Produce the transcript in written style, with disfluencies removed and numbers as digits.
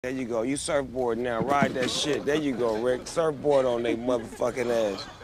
There you go. You surfboard now. Ride that shit. There you go, Rick. Surfboard on they motherfucking ass.